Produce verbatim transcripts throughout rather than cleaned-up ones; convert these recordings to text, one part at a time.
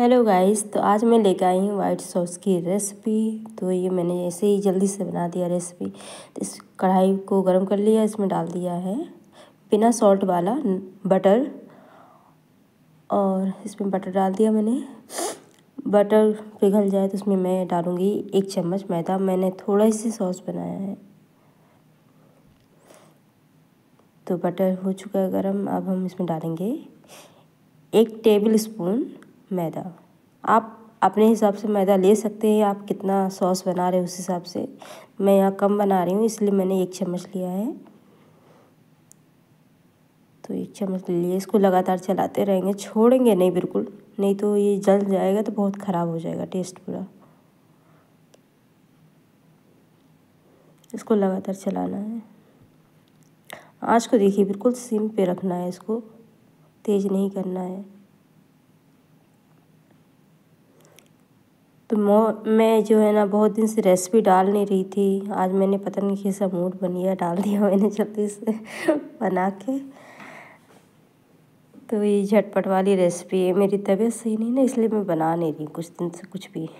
Hello guys, तो आज मैं लेकर आई हूँ वाइट सॉस की रेसिपी। तो ये मैंने ऐसे ही जल्दी से बना दिया रेसिपी। तो इस कढ़ाई को गरम कर लिया, इसमें डाल दिया है बिना सॉल्ट वाला बटर, और इसमें बटर डाल दिया मैंने। बटर पिघल जाए तो उसमें मैं डालूँगी एक चम्मच मैदा। मैंने थोड़ा सी सॉस बनाया है। तो बटर हो चुका है गरम। अब हम इसमें डालेंगे एक टेबल स्पून मैदा। आप अपने हिसाब से मैदा ले सकते हैं, आप कितना सॉस बना रहे हैं उस हिसाब से। मैं यहाँ कम बना रही हूँ इसलिए मैंने एक चम्मच लिया है। तो एक चम्मच ले लिए। इसको लगातार चलाते रहेंगे, छोड़ेंगे नहीं बिल्कुल, नहीं तो ये जल जाएगा तो बहुत ख़राब हो जाएगा टेस्ट पूरा। इसको लगातार चलाना है। आँच को देखिए बिल्कुल सिम पे रखना है, इसको तेज़ नहीं करना है। तो मैं जो है ना बहुत दिन से रेसिपी डाल नहीं रही थी। आज मैंने पता नहीं कैसा मूड बन गया, डाल दिया मैंने जल्दी से बना के। तो ये झटपट वाली रेसिपी है। मेरी तबीयत सही नहीं ना, इसलिए मैं बना नहीं रही कुछ दिन से कुछ भी।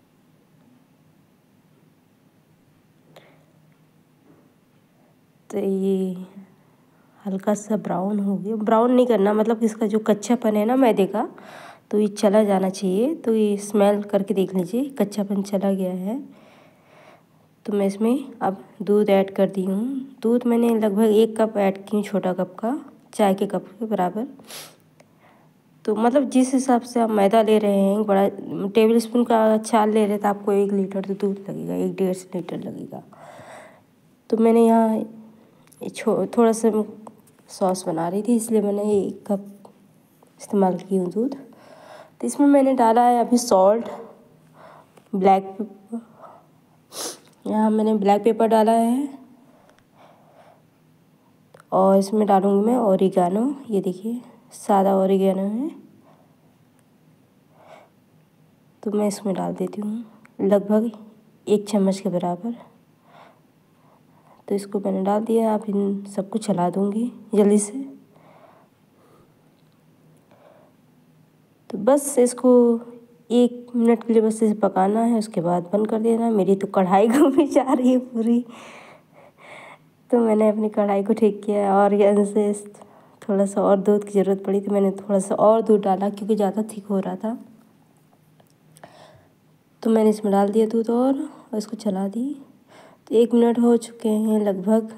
तो ये हल्का सा ब्राउन हो गया। ब्राउन नहीं करना, मतलब इसका जो कच्चापन है ना मैदे का, तो ये चला जाना चाहिए। तो ये स्मेल करके देख लीजिए, कच्चापन चला गया है। तो मैं इसमें अब दूध ऐड कर दी हूँ। दूध मैंने लगभग एक कप ऐड की हूँ, छोटा कप का, चाय के कप के बराबर। तो मतलब जिस हिसाब से आप मैदा ले रहे हैं, बड़ा टेबल स्पून का चाल ले रहे, तो आपको एक लीटर तो दूध लगेगा, एक डेढ़ लीटर लगेगा। तो मैंने यहाँ थोड़ा सा सॉस बना रही थी, इसलिए मैंने एक कप इस्तेमाल की हूँ दूध। तो इसमें मैंने डाला है अभी सॉल्ट, ब्लैक पेपर, यहाँ मैंने ब्लैक पेपर डाला है, और इसमें डालूँगी मैं ओरिगानो। ये देखिए सादा ओरिगानो है, तो मैं इसमें डाल देती हूँ लगभग एक चम्मच के बराबर। तो इसको मैंने डाल दिया। आप इन सबको चला दूँगी जल्दी से। तो बस इसको एक मिनट के लिए बस इसे पकाना है, उसके बाद बंद कर देना। मेरी तो कढ़ाई घूम ही जा रही है पूरी। तो मैंने अपनी कढ़ाई को ठीक किया, और यहाँ से थोड़ा सा और दूध की ज़रूरत पड़ी, तो मैंने थोड़ा सा और दूध डाला क्योंकि ज़्यादा थिक हो रहा था। तो मैंने इसमें डाल दिया दूध और इसको चला दी। तो एक मिनट हो चुके हैं लगभग।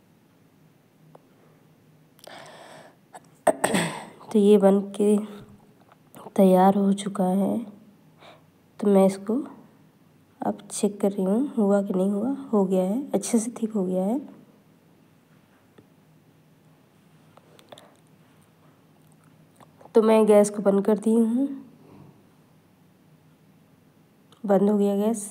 तो ये बन के तैयार हो चुका है। तो मैं इसको अब चेक कर रही हूँ हुआ कि नहीं हुआ। हो गया है, अच्छे से ठीक हो गया है। तो मैं गैस को बंद कर दी हूँ। बंद हो गया गैस।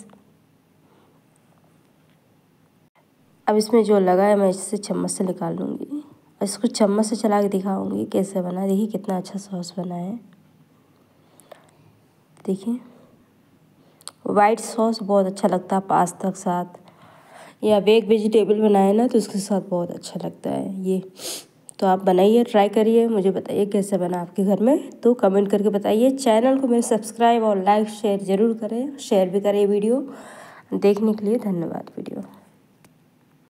अब इसमें जो लगा है मैं इससे चम्मच से निकाल लूँगी, इसको चम्मच से चला के दिखाऊँगी कैसे बना। देखिए कितना अच्छा सॉस बना है। देखिए वाइट सॉस बहुत अच्छा लगता है पास्ता के साथ, या वेग वेजिटेबल बनाए ना तो उसके साथ बहुत अच्छा लगता है ये। तो आप बनाइए, ट्राई करिए, मुझे बताइए कैसे बना आपके घर में। तो कमेंट करके बताइए। चैनल को मेरे सब्सक्राइब और लाइक शेयर ज़रूर करें, शेयर भी करें वीडियो। देखने के लिए धन्यवाद वीडियो।